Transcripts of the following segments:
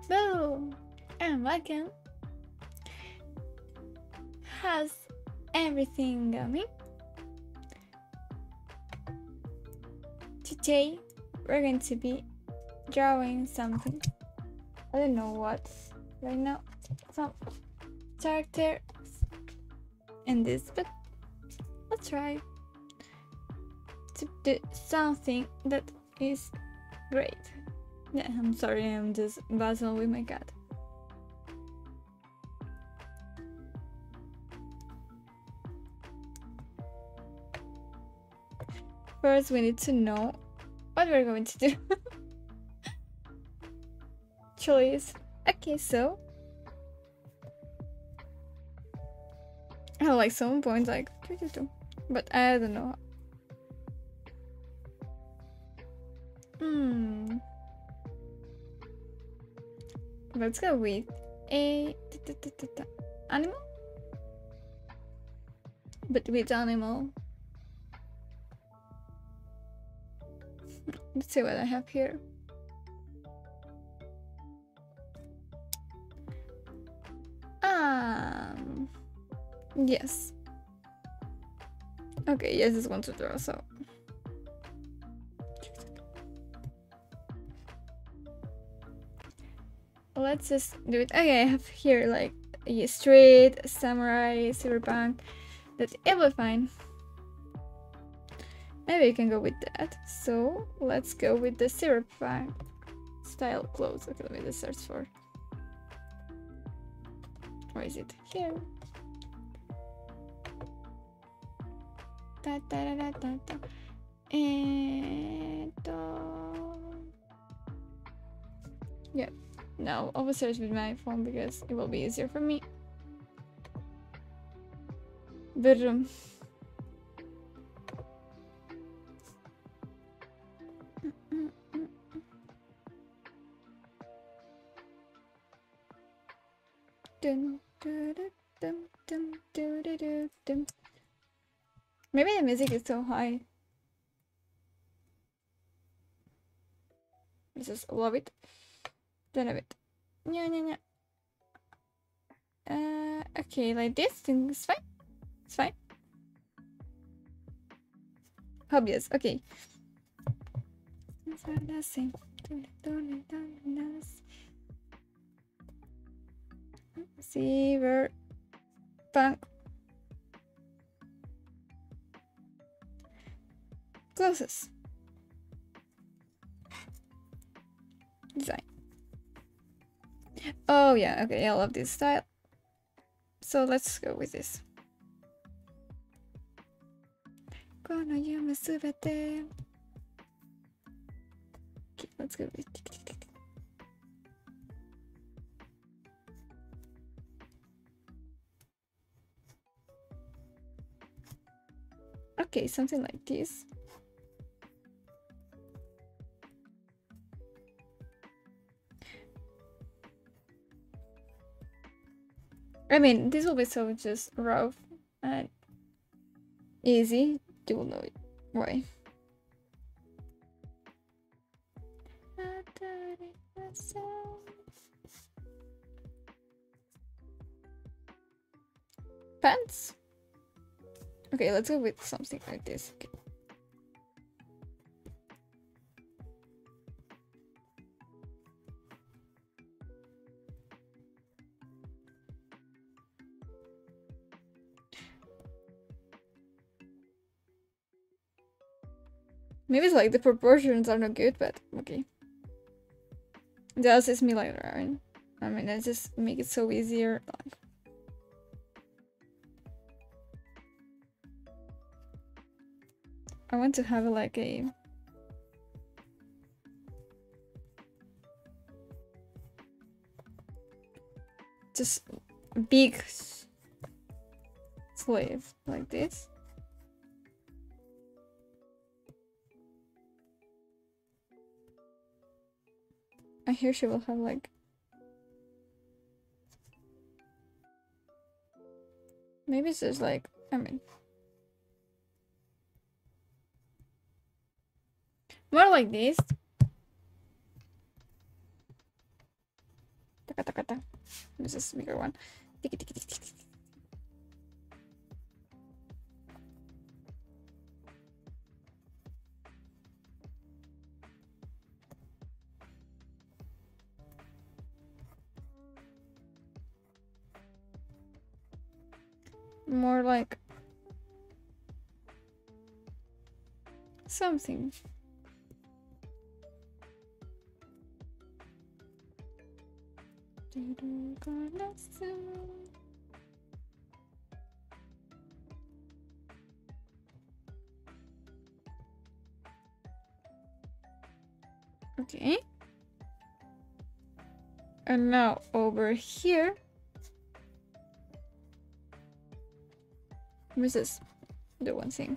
Boom! And welcome. How's everything going? Today we're going to be drawing something. I don't know what right now. Some characters in this, but let's try to do something that is great. Yeah, I'm sorry, I'm just buzzing with my cat. First, we need to know what we're going to do. Choice. Okay, so I have like some points like but I don't know. Let's go with a animal, but with animal. Let's see what I have here. Yes. Okay, yes, it's one to draw, so. Let's just do it. Okay, I have here like a street, a samurai, cyberpunk. That it will be fine. Maybe we can go with that. So let's go with the cyberpunk style clothes. Okay, let me just search for. Where is it? Here. Da, da, da, da, da. And yeah. No, I will search with my phone because it will be easier for me. But maybe the music is so high. I just love it. Don't have it. Okay, like this thing is fine. It's fine. Obvious. Okay. Cyberpunk. Closest. Design. Oh yeah, okay, I love this style. So let's go with this. Okay, let's go with okay, something like this. I mean, this will be so just rough and easy. You will know it. Why? Pants? Okay, let's go with something like this. Okay. Maybe it's like the proportions are not good, but okay. That is me like Ryan. I mean, I just make it so easier. Like, I want to have like a just big sleeve like this. And here she will have like maybe it's just like I mean more like this. Taka taka taka. This is bigger one. Tiki tiki tiki tiki. More like something. Okay. And now over here. This is the one thing.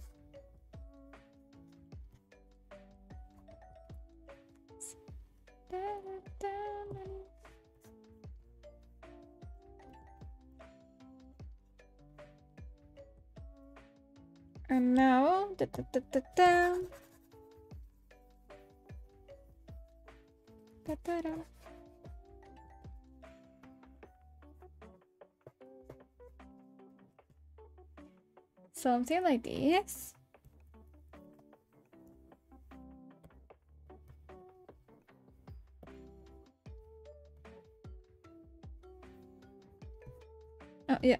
And now da, da, da, da, da. Da, da, da. Something like this. Oh yeah.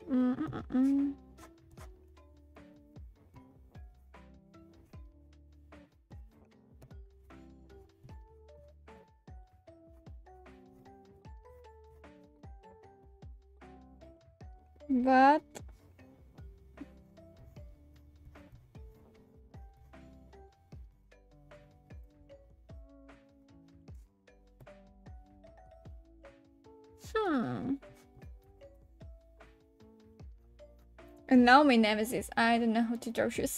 But and now my nemesis. I don't know how to draw shoes.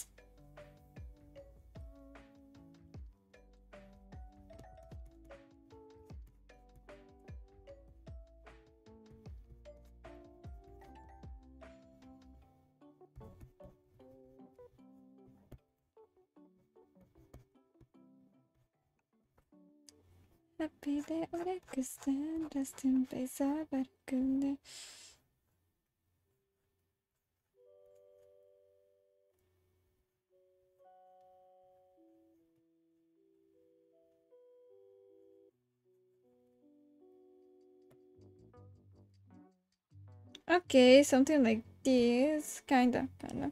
Happy day, ore kustan, rastin pesa barkunde. Okay, something like this, kinda.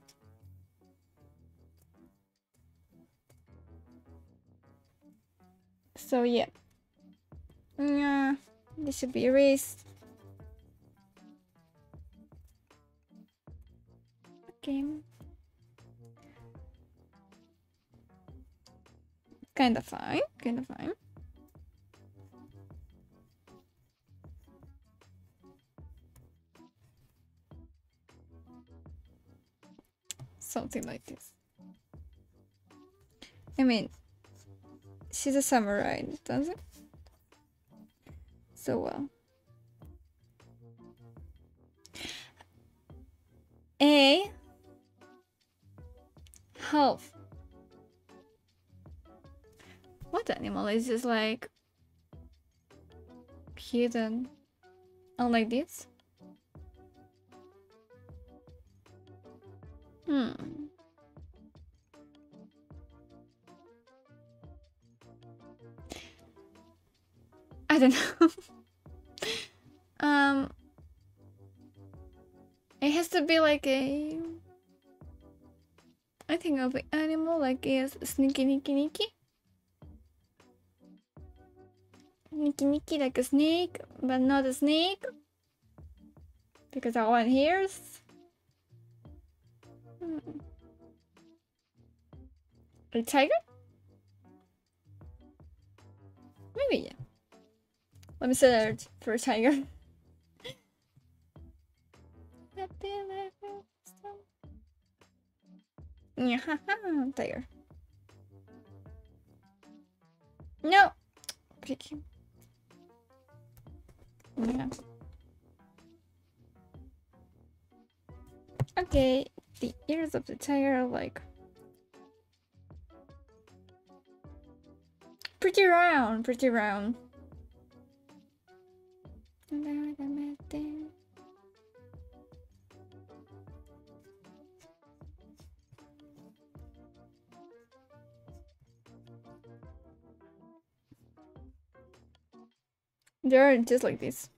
So yeah. Yeah, this should be erased. Okay. Kinda fine, kinda fine. Something like this. I mean, she's a samurai, doesn't it? So well. A half. What animal is just like hidden? Unlike this? I don't know. It has to be like a, I think of an animal like a sneaky nicky nicky. Nicky nicky like a snake, but not a snake. Because I want ears. A tiger? Maybe, yeah. Let me search for a tiger. Yeah, tiger. No! Picky. Yeah. Okay, the ears of the tiger are like pretty round, pretty round. They're just like this.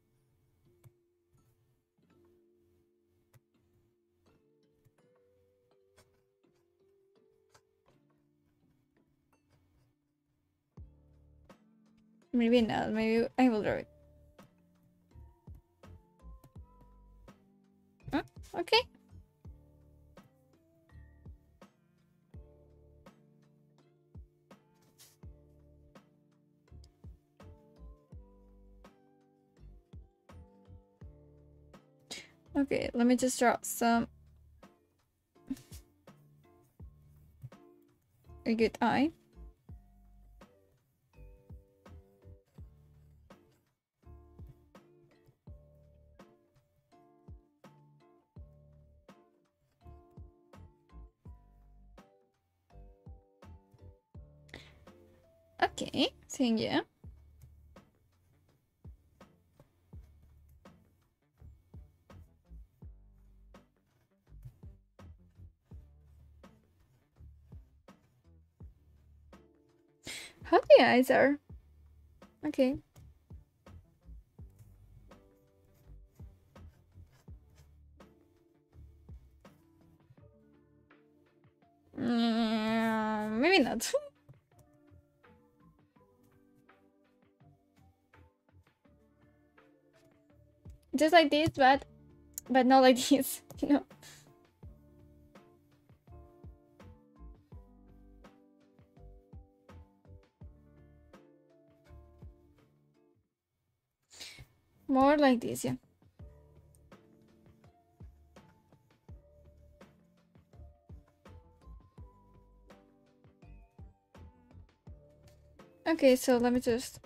Maybe not. Maybe I will draw it. Okay. Okay, let me just draw some. A good eye. Okay, thank you. How the eyes are. Okay. Maybe not. Just like this, but not like this, you know. More like this, yeah. Okay, so let me just.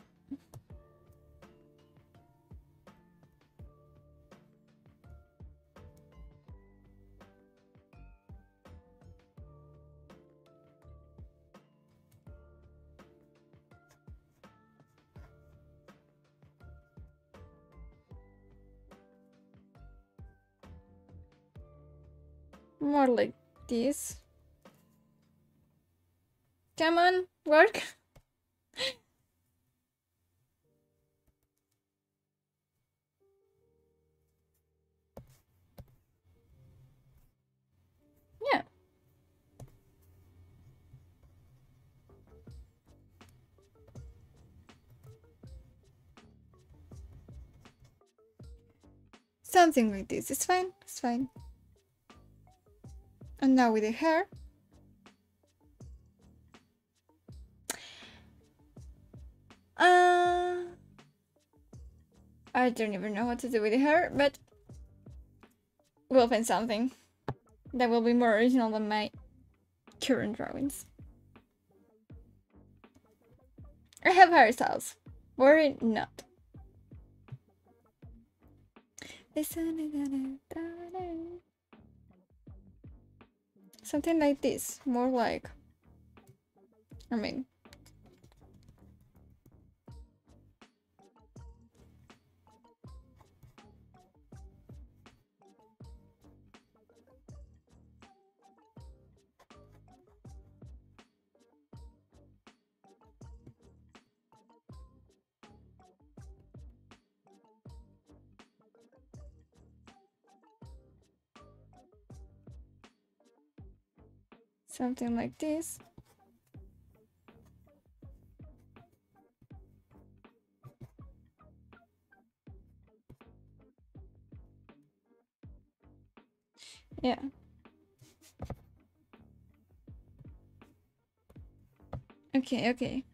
More like this. Come on, work. Yeah. Something like this. It's fine. It's fine. And now with the hair. I don't even know what to do with the hair, but we'll find something that will be more original than my current drawings. I have hairstyles. Worry not. Something like this. More like... I mean... something like this. Yeah. Okay, okay.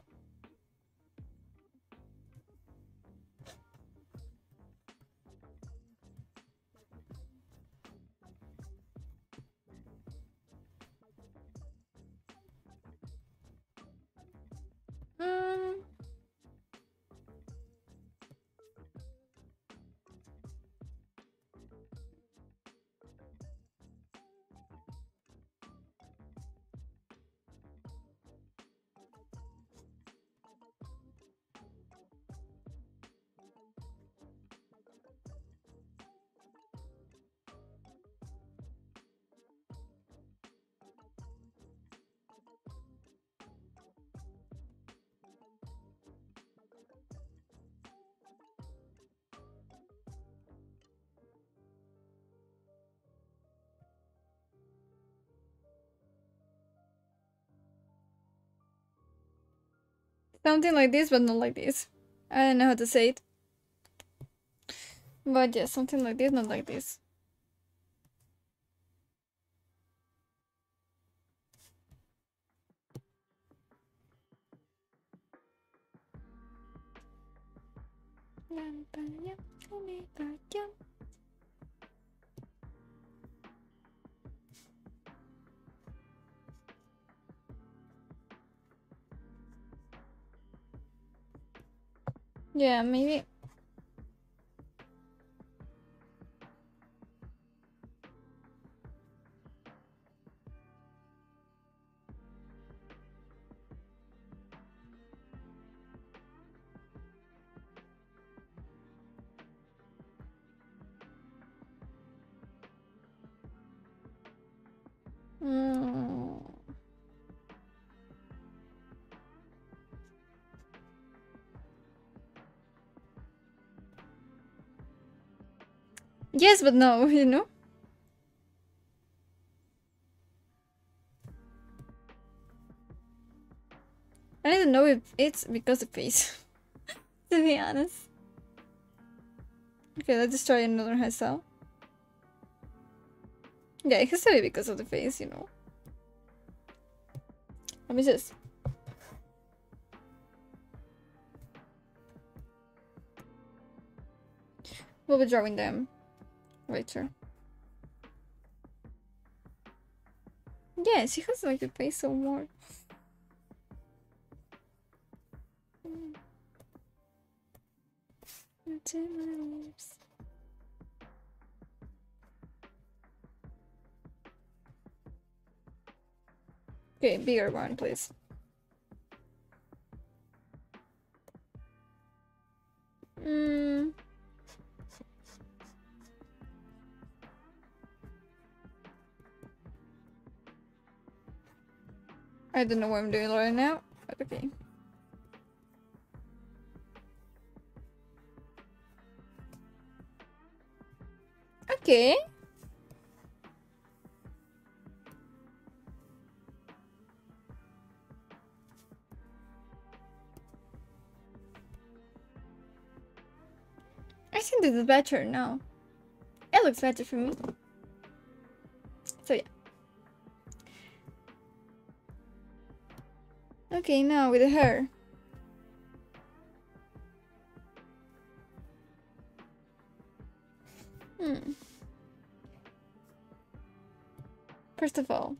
Something like this, but not like this. I don't know how to say it. But yeah, something like this, not like this. Yeah, maybe. Yes, but no, you know? I don't know if it's because of face. To be honest. Okay, let's just try another hairstyle. Yeah, it has to be because of the face, you know. Let me just. We'll be drawing them later. Yes, he has like the face so more. Into my lips. Okay, bigger one, please. I don't know what I'm doing right now, but okay. Okay. I think this is better now. It looks better for me. So yeah. Okay, now with the hair. First of all.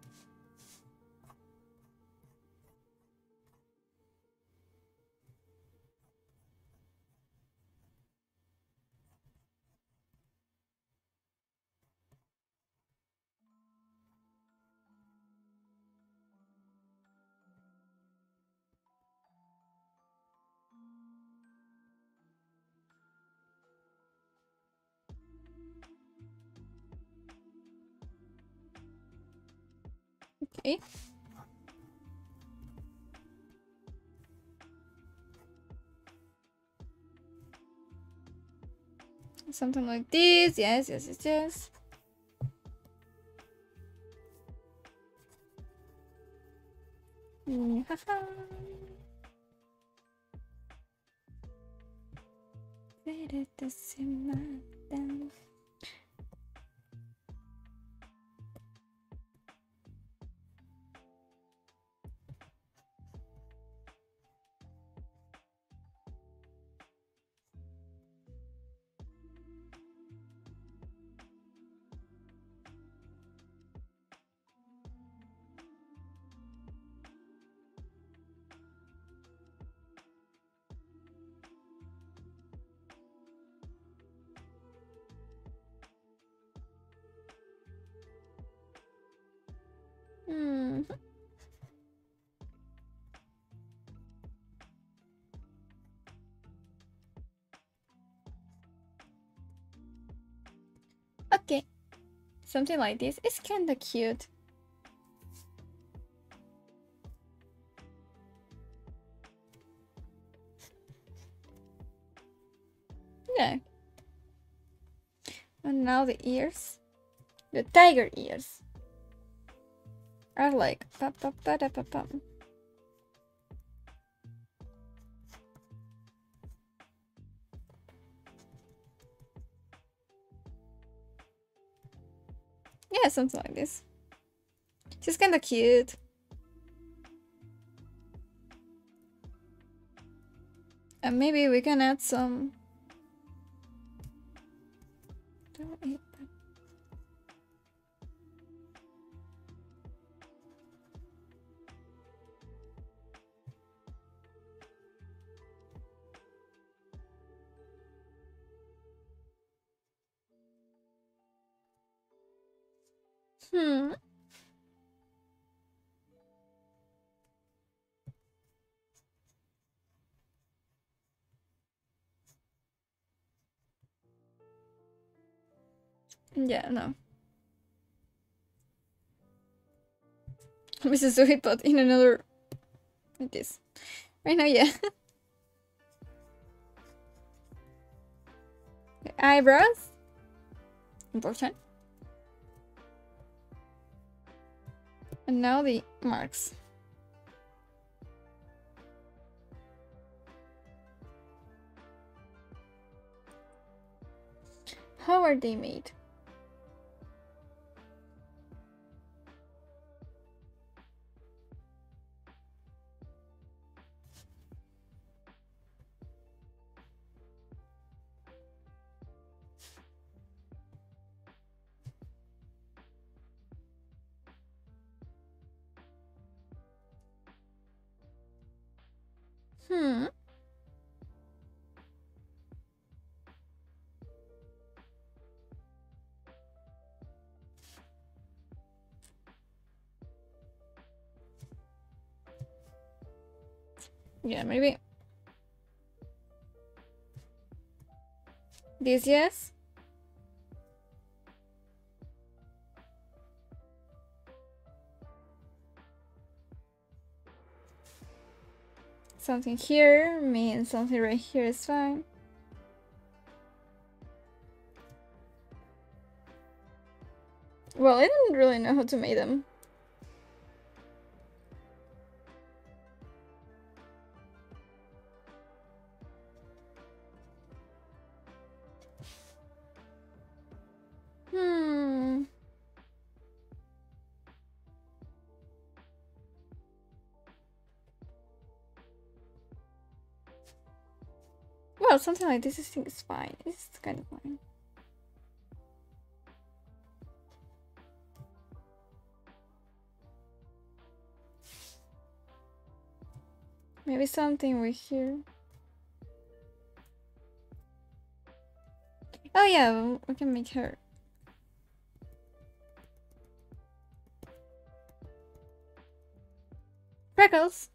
Okay. Something like this. Yes, yes, yes, yes. Haha. Okay. Something like this. It's kinda cute. Yeah. And now the ears. The tiger ears are like pa pa pa da pa pa. Yeah, something like this. She's kind of cute. And maybe we can add some. Hmm. Yeah, no. Mrs. Sweet, but in another. Like this. Right now, yeah. Eyebrows. Important. And now the marks. How are they made? Hmm. Yeah, maybe. This, yes. Something here means something right here is fine. Well, I didn't really know how to make them. Hmm. Well, something like this I think is fine. It's kind of fine. Maybe something right here. Oh yeah, we can make her. Freckles.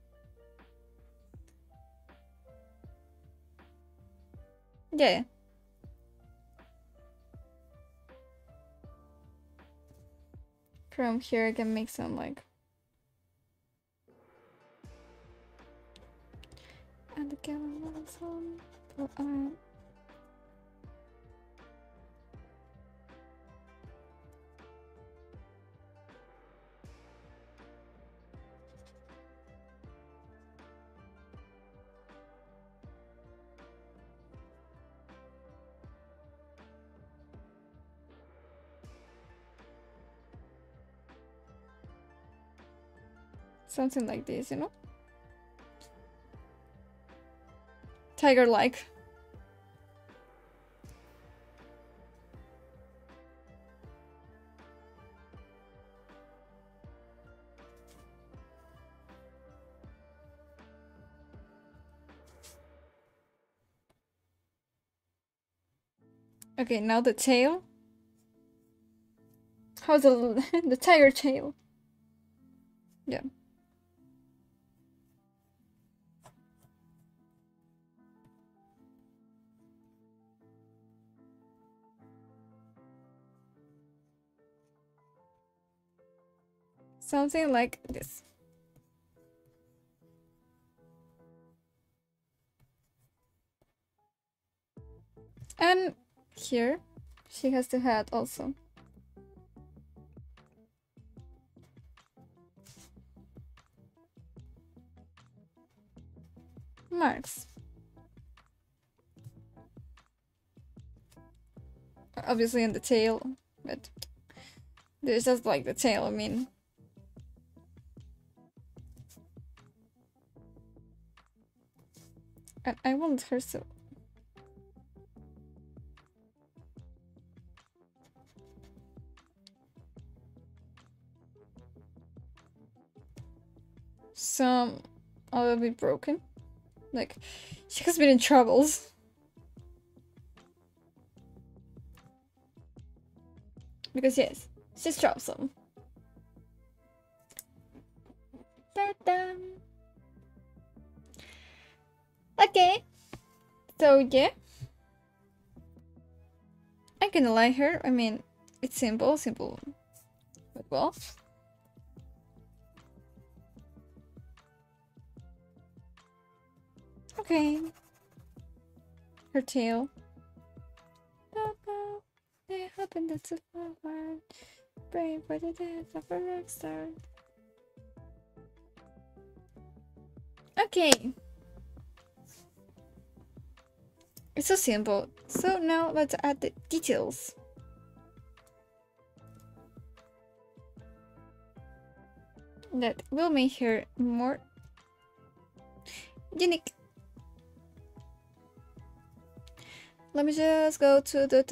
Yeah. From here I can make some like. And the camera on. Oh, something like this, you know? Tiger-like. Okay, now the tail. How's the the tiger tail? Yeah. Something like this. And here, she has the hat also. Marks. Obviously on the tail, but There's just like the tail, I mean. And I want her so. Some a little bit broken. Like, she has been in troubles. Because yes, she's troublesome. Ta-da. Okay. So yeah. I can like her. I mean, it's simple, but well. Okay. Her tail. They happen that's a forward. Brave for the death of a rock star. Okay. It's so simple. So now let's add the details. That will make her more unique. Let me just go to the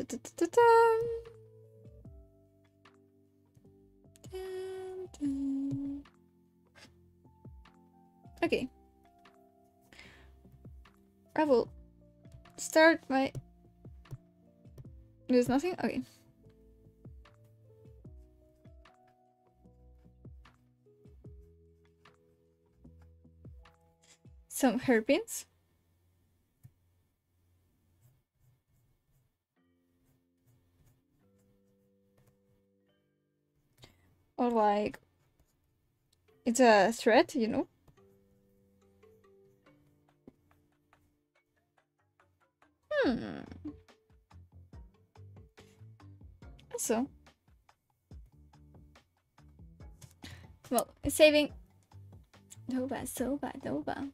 okay. I will start my. There's nothing? Okay. Some hairpins. Or like, it's a thread, you know? So. Well, it's saving. Doba, soba, doba.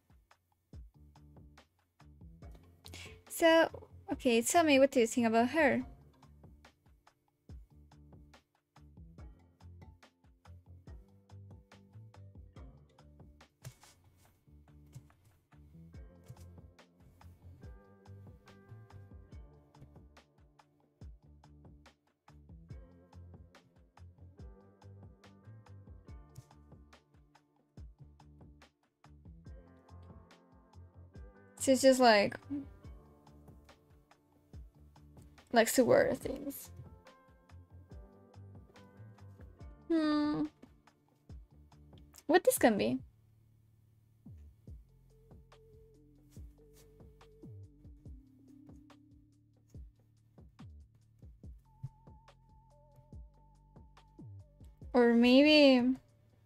So, okay, tell me, what do you think about her? She's just like likes to wear things. What this can be? Or maybe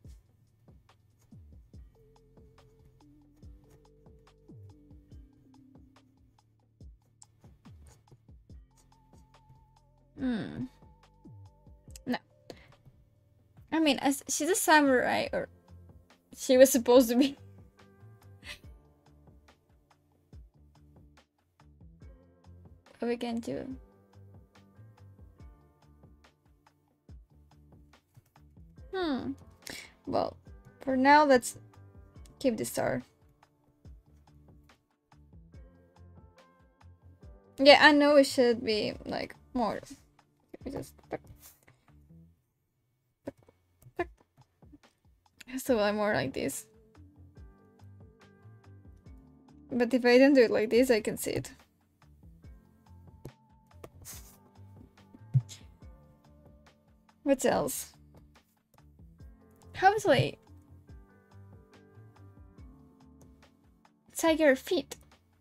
no. I mean, as she's a samurai, or she was supposed to be. What we can do? Well, for now, let's keep the star. Yeah, I know it should be like more. Just so I'm more like this. But if I don't do it like this, I can see it. What else? How is like tiger feet?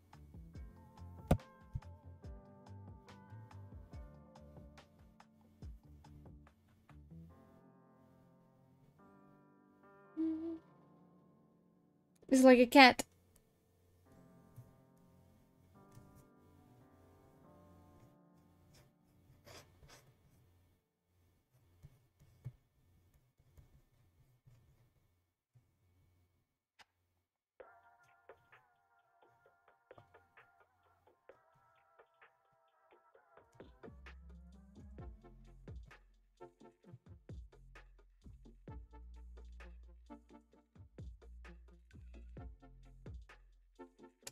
It's like a cat.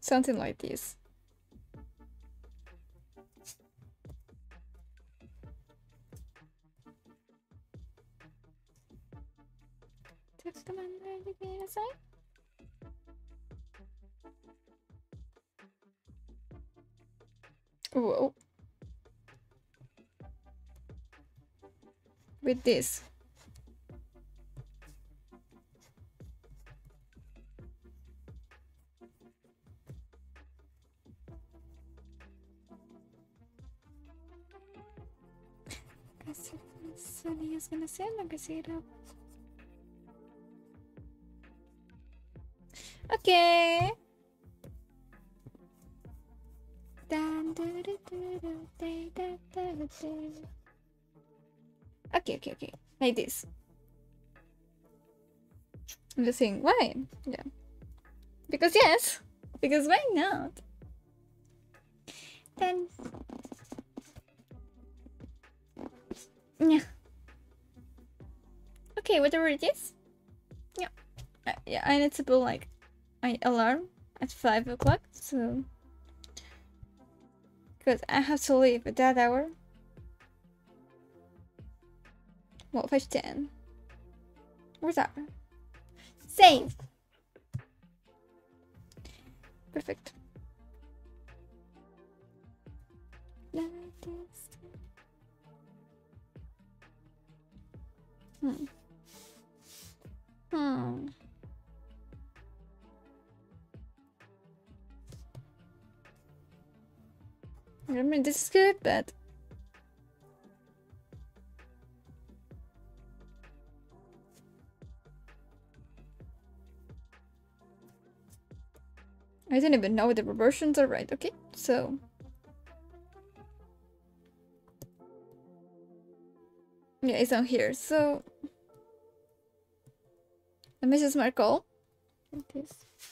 Something like this. Whoa. With this. Sunny is gonna say it up. Okay. Okay. Like this. I'm just saying, why? Yeah. Because yes. Because why not? Then. Yeah. Okay, whatever it is. Yeah. Yeah, I need to put like my alarm at 5 o'clock, so. Because I have to leave at that hour. Well, 5:10. Where's that? Save! Perfect. I mean, this is good, but I don't even know if the proportions are right. Okay, so yeah, it's on here. So Mrs. Merkel. This.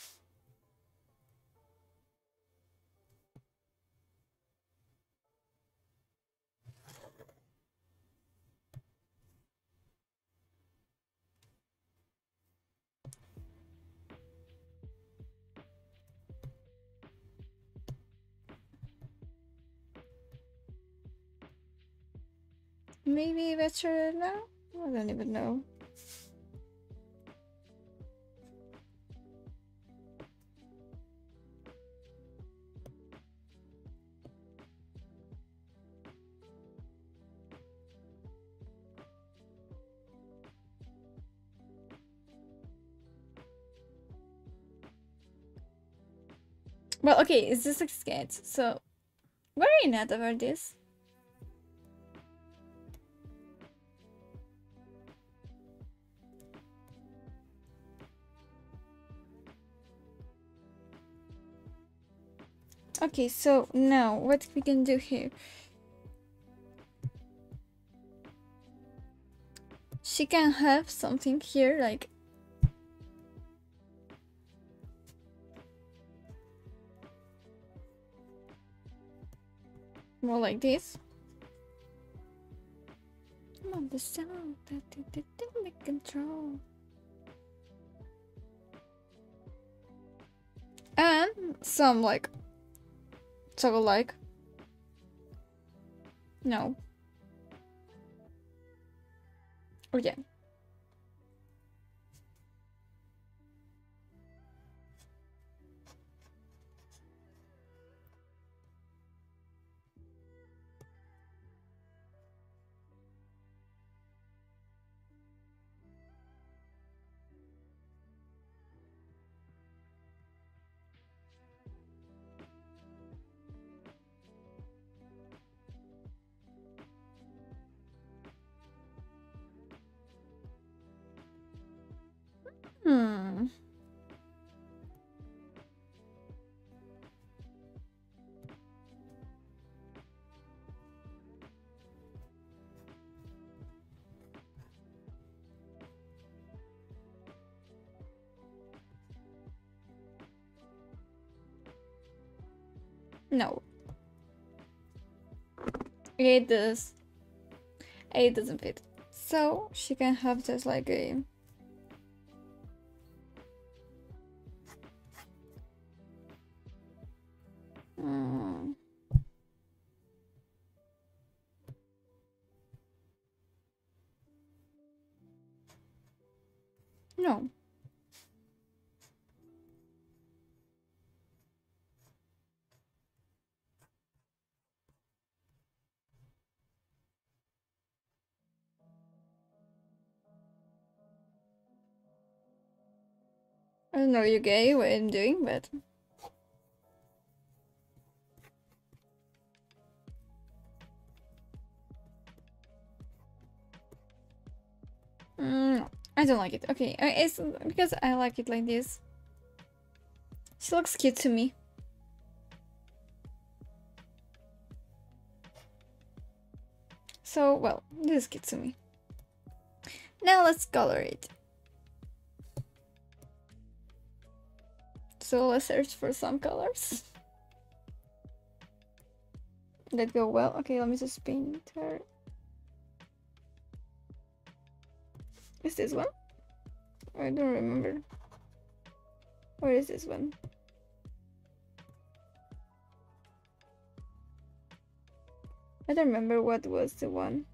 Maybe better now? I don't even know. Well, okay, it's just a sketch, so worry not about this. Okay, so now what we can do here? She can have something here, like more like this. Come on, the sound that didn't make control. And some like toggle like. No. Oh yeah. No. It does. It doesn't fit. So she can have just like a No. I don't know, you gay what I'm doing, but I don't like it. Okay, it's because I like it like this. She looks cute to me. So, well, this is cute to me. Now let's color it. So let's search for some colors that go well. Okay, let me just paint her. Is this one? I don't remember. Where is this one? I don't remember what was the one.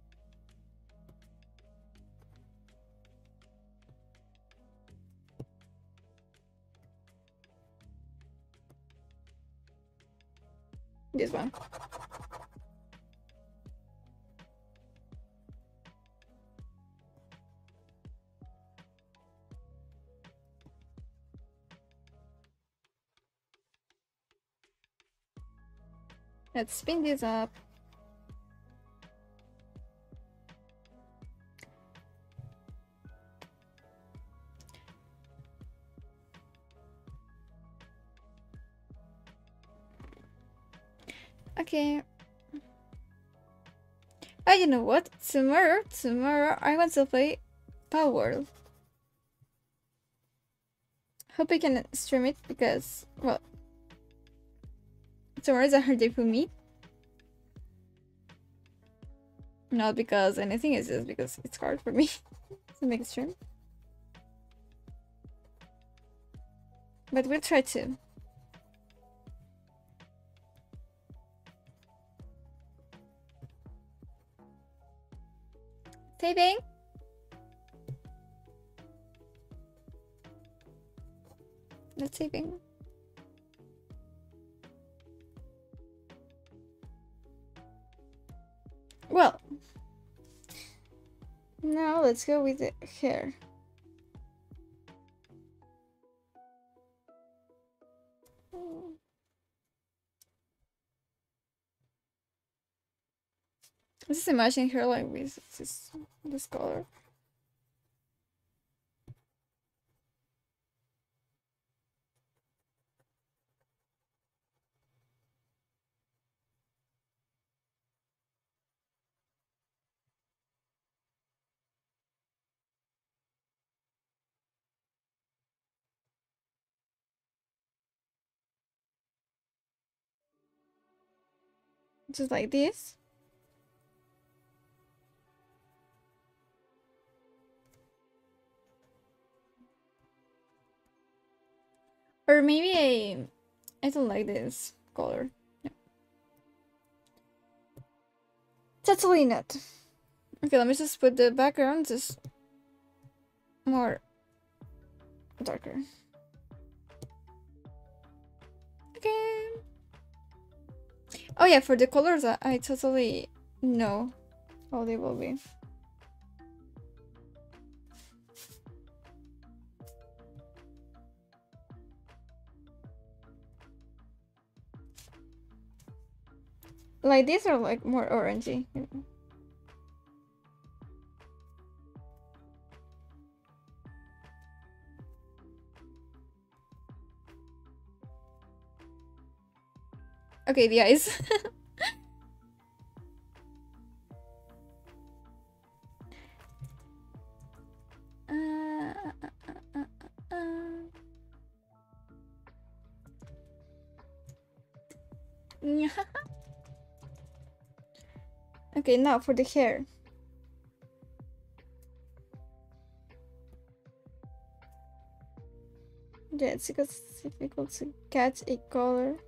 This one. Let's spin this up. Okay. Oh, you know what? Tomorrow I want to play Power. Hope I can stream it because, well, tomorrow is a hard day for me. Not because anything, it's just because it's hard for me to make a stream. But we'll try to. Saving. That's saving. Well, now let's go with the hair. Just imagine her like with this color. Just like this. Or maybe I don't like this color. No. Totally not. Okay, let me just put the background just more darker. Okay. Oh yeah, for the colors I totally know how they will be. Like these are like more orangey. You know? Okay, the eyes. Okay, now for the hair. Yeah, it's because it's difficult to catch a color.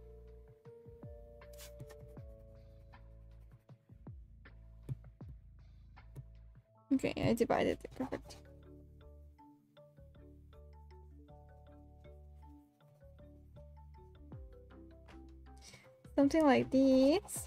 Okay, I divided it. Perfect. Something like this.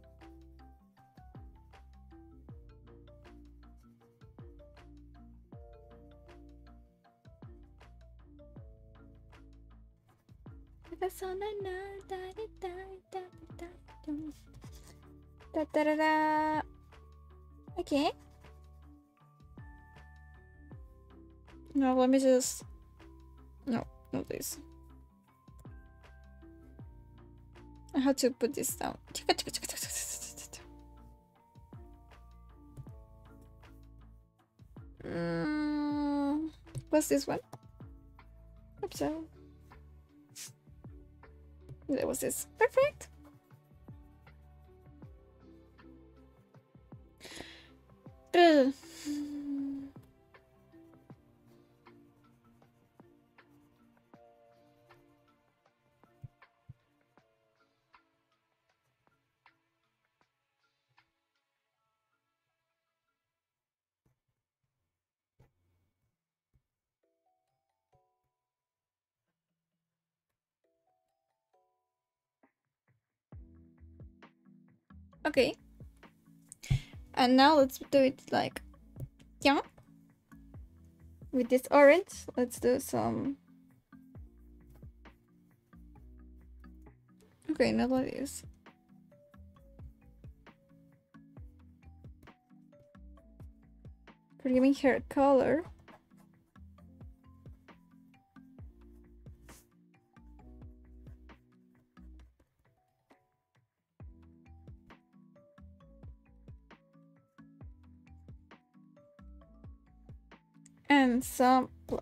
Okay. No, let me just... No, not this. I have to put this down. What's this one? Oops. That was this. Perfect. Okay. And now let's do it like, yeah. With this orange, let's do some. Okay, not like this. For giving her color. And some black.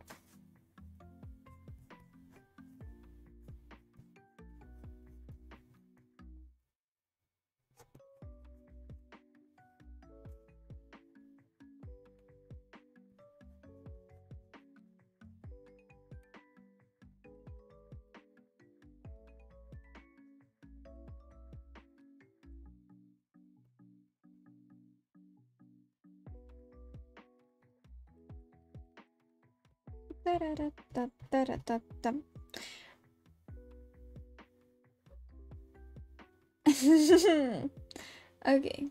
Okay.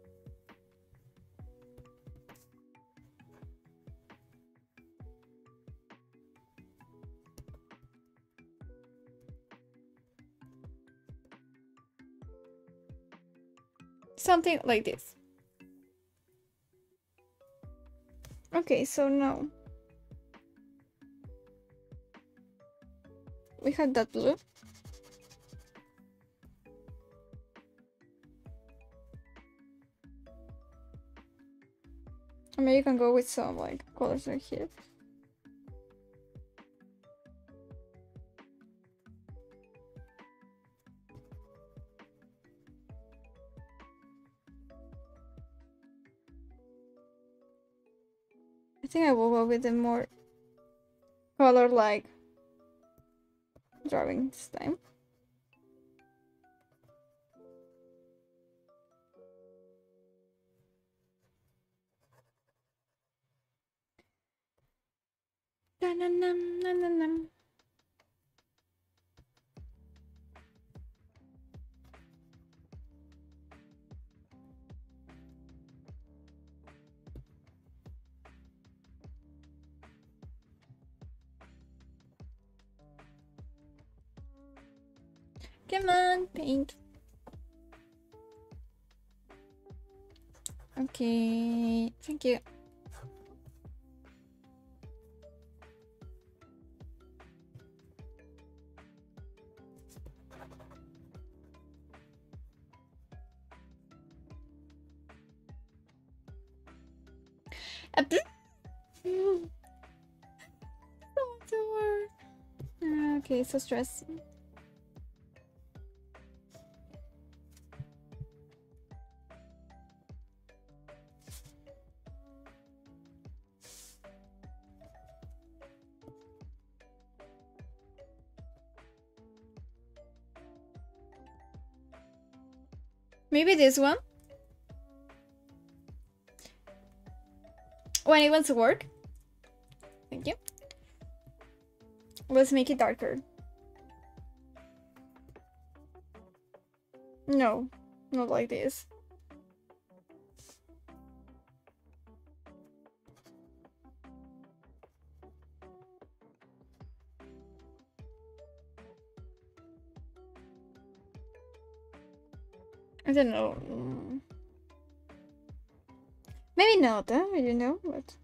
Something like this. Okay, so now we have that blue. I mean, you can go with some like colors right here. I think I will go with the more color like drawing this time. Come on, paint. Okay, thank you. Okay, so stressing. Maybe this one. When it wants to work. Thank you. Let's make it darker. No, not like this. I don't know. Maybe not, huh? I don't know, but...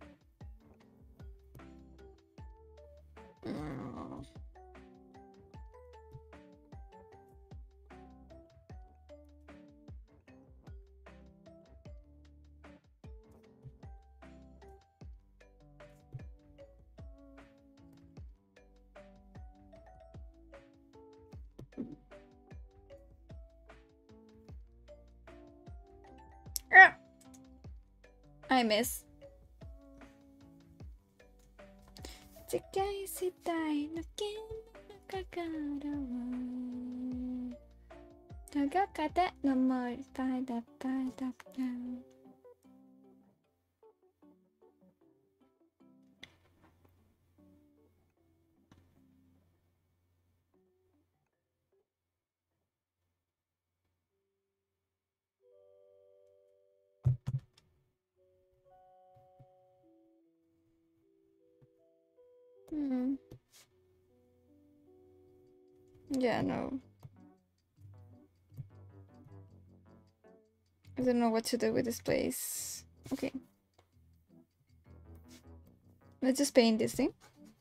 I miss. Yeah, no. I don't know what to do with this place. Okay. Let's just paint this thing.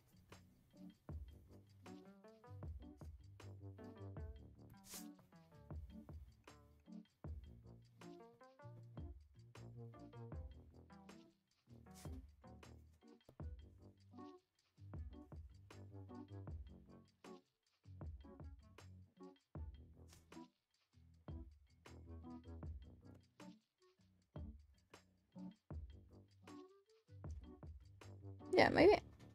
Yeah, maybe.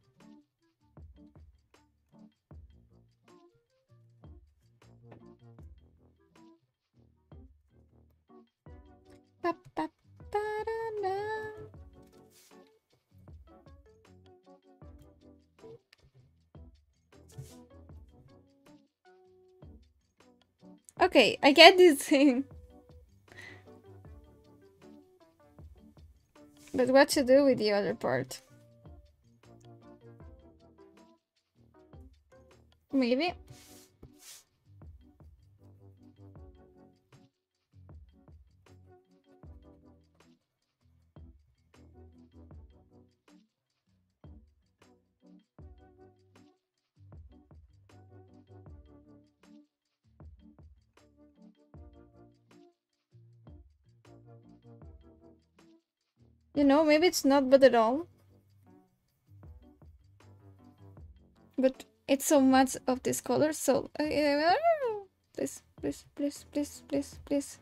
Okay, I get this thing. But what to do with the other part? Maybe. You know, maybe it's not bad at all. But it's so much of this color, so... please, please, please, please, please, please.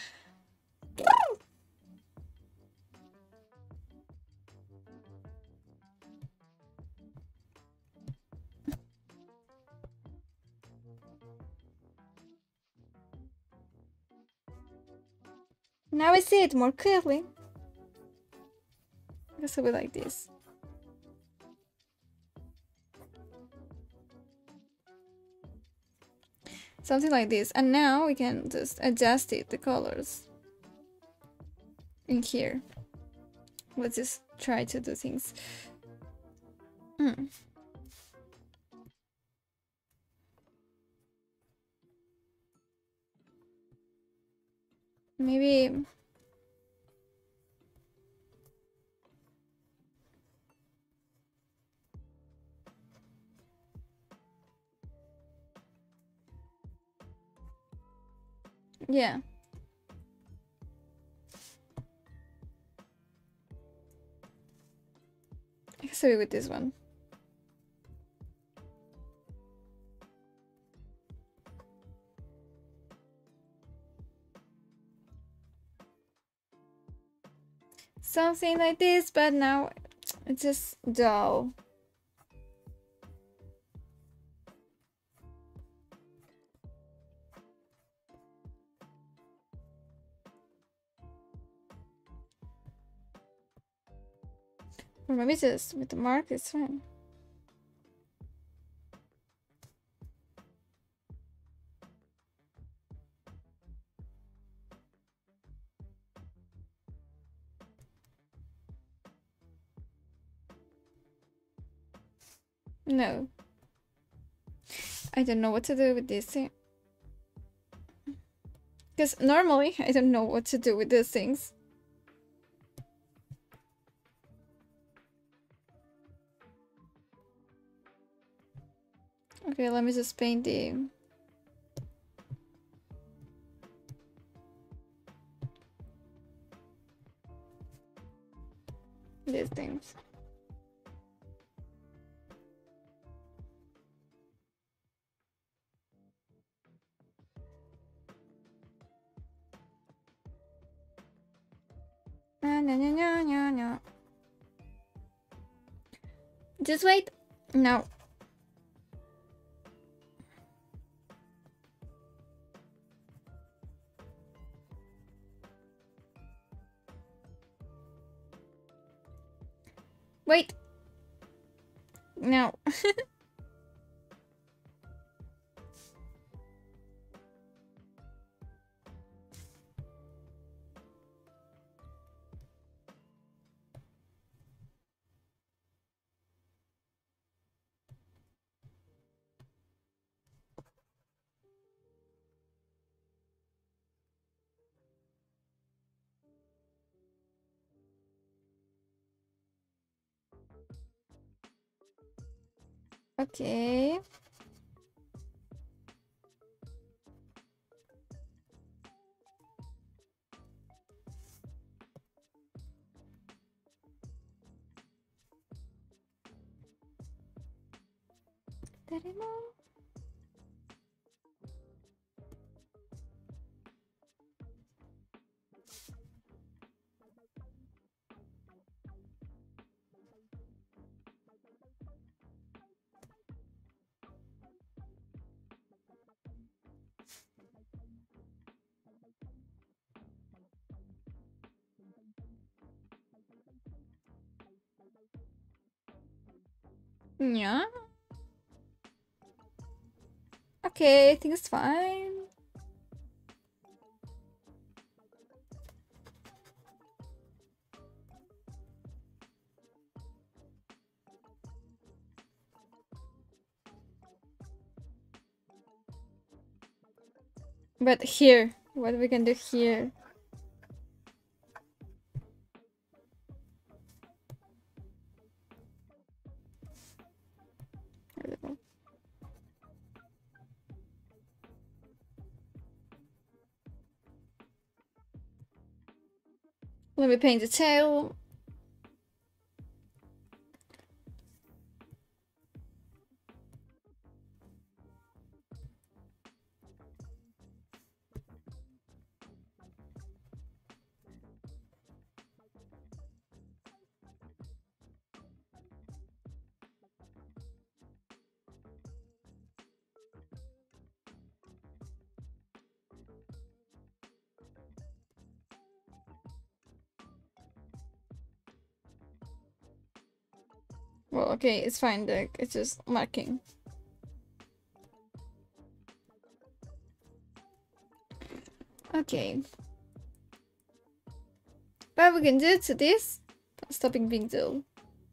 Now I see it more clearly. I guess I'll be like this. Something like this. And now we can just adjust it, the colors. In here. Let's just try to do things. Maybe... Yeah. I guess I'll be with this one. Something like this, but now it's just dull. Or maybe just with the mark, it's fine. No. I don't know what to do with this thing. Because normally I don't know what to do with these things. Okay, let me just paint these things. No. Just wait. No. Wait. No. Okay. Yeah. Okay, I think it's fine. But here, what we can do here? I don't know. Let me paint the tail. Well, okay, it's fine. Like, it's just marking. Okay. But we can do to this. Stopping being dull.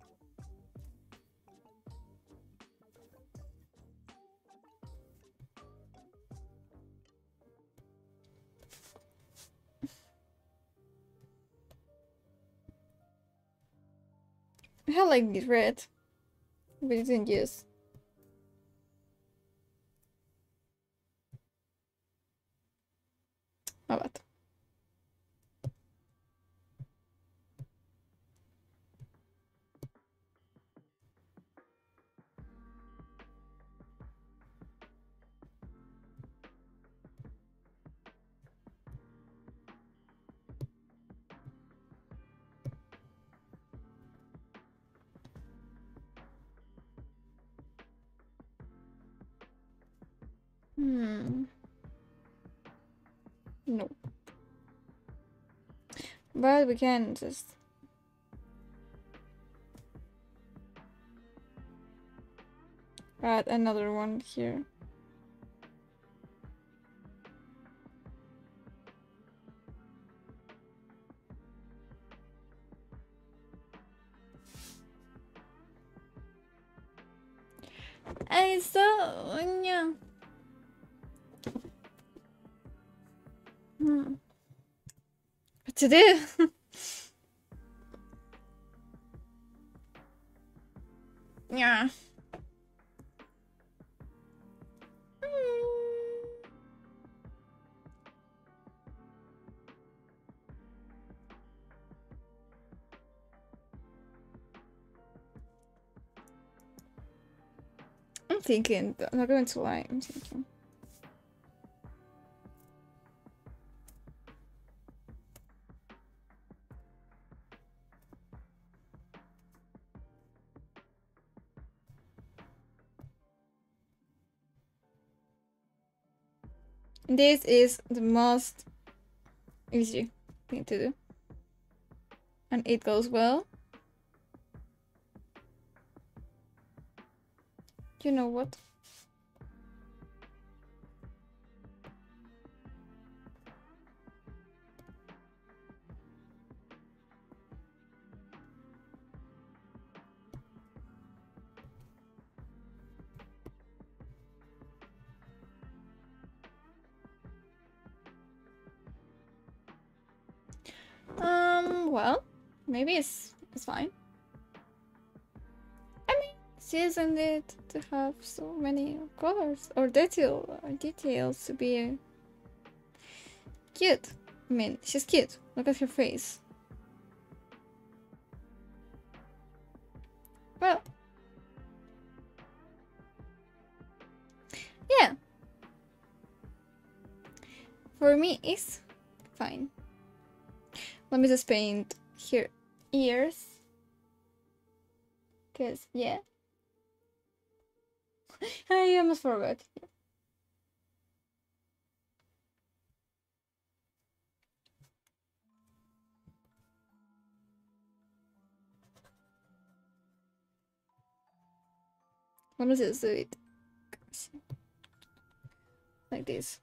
I like this red. But it didn't use. How about? No. But we can just... add another one here. guys, so yeah. What to do? Yeah. I'm thinking, I'm not going to lie, I'm thinking. This is the most easy thing to do. And it goes well. You know what? Well, maybe it's fine. I mean, she isn't it to have so many colors or details to be cute. I mean, she's cute. Look at her face. Well, yeah. For me, it's fine. Let me just paint her ears. Cause yeah. I almost forgot. Let me just do it like this.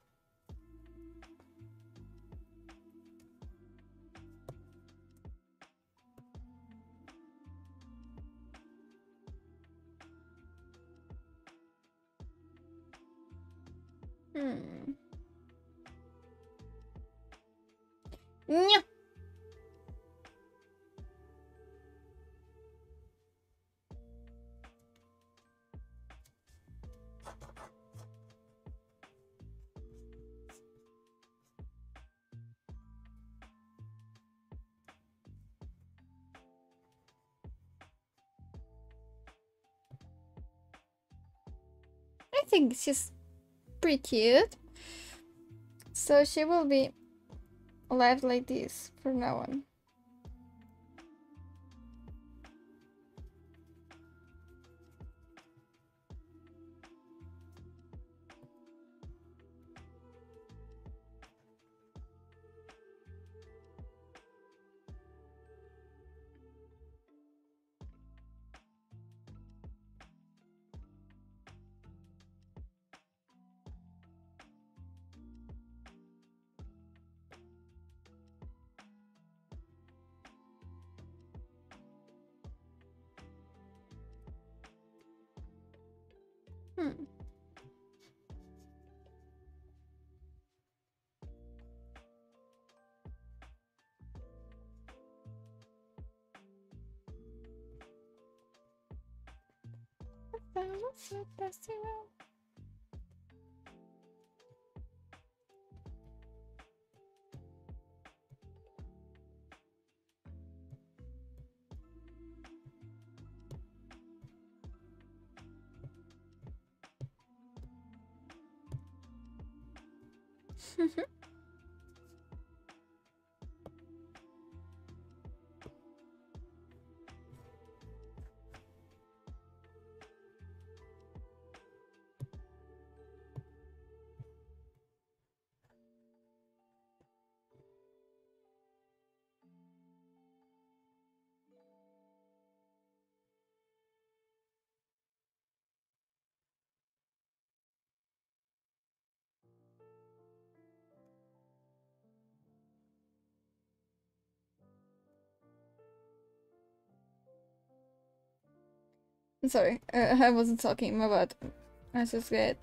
Yeah. I think she's pretty cute. So she will be left like this from now on. Sorry, I wasn't talking, my bad. This is good.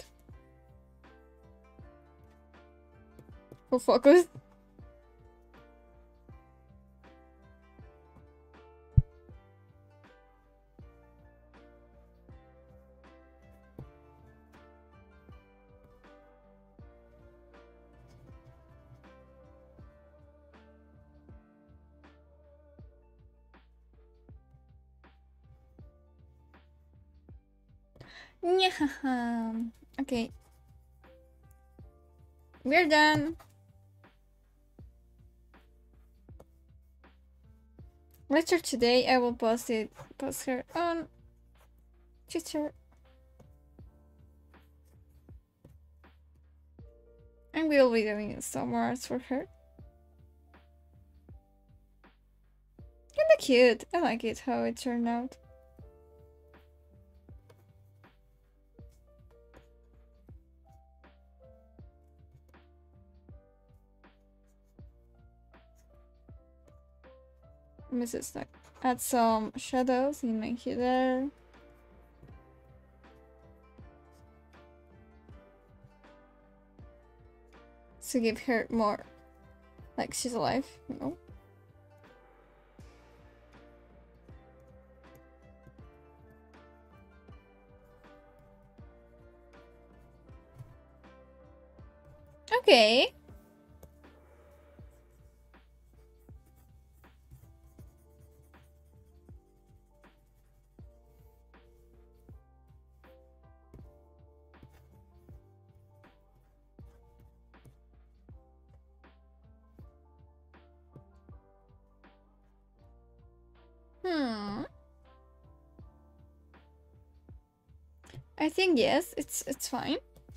Full focus. Yeah. Okay. We're done. Later today, I will post her on Twitter. And we'll be doing some more arts for her. Kinda cute. I like it how it turned out. Let me just like add some shadows in my hair. To give her more like she's alive, you know. Okay. I think yes, it's fine.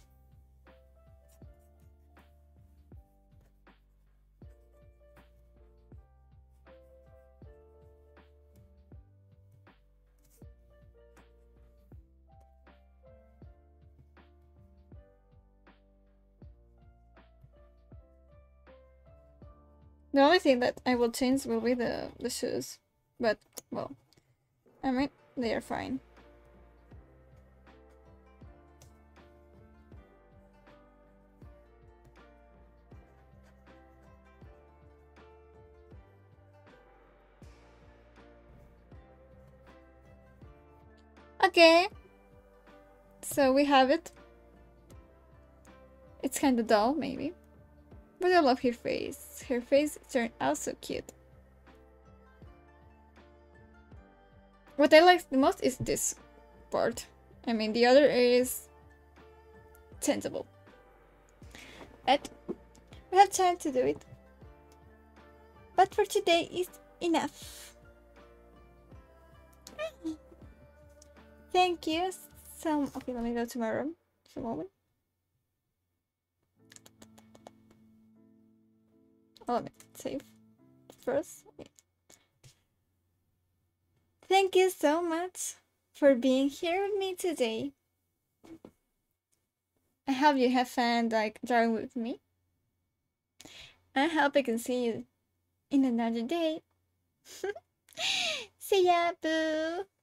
The only thing that I will change will be the shoes. But, well, I mean, they are fine. Okay. So we have it. It's kind of dull, maybe. But I love her face. Her face turned out so cute. What I like the most is this part. I mean, the other is sensible. But we have time to do it. But for today is enough. Thank you. Okay, let me go to my room for a moment. Oh, let me save first. Okay. Thank you so much for being here with me today. I hope you have fun like drawing with me. I hope I can see you in another day. See ya, boo!